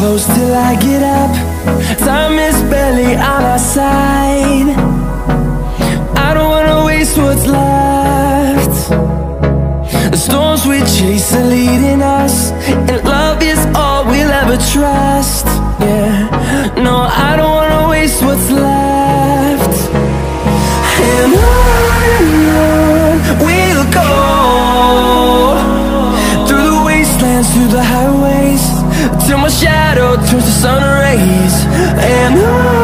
close till I get up. Time is barely on our side. I don't wanna waste what's left. The storms we chase are leading us, and love is all we'll ever trust. Yeah, no, I don't wanna waste what's left. And on we'll go, through the wastelands, through the highways, till my shadow turns to sun rays. And on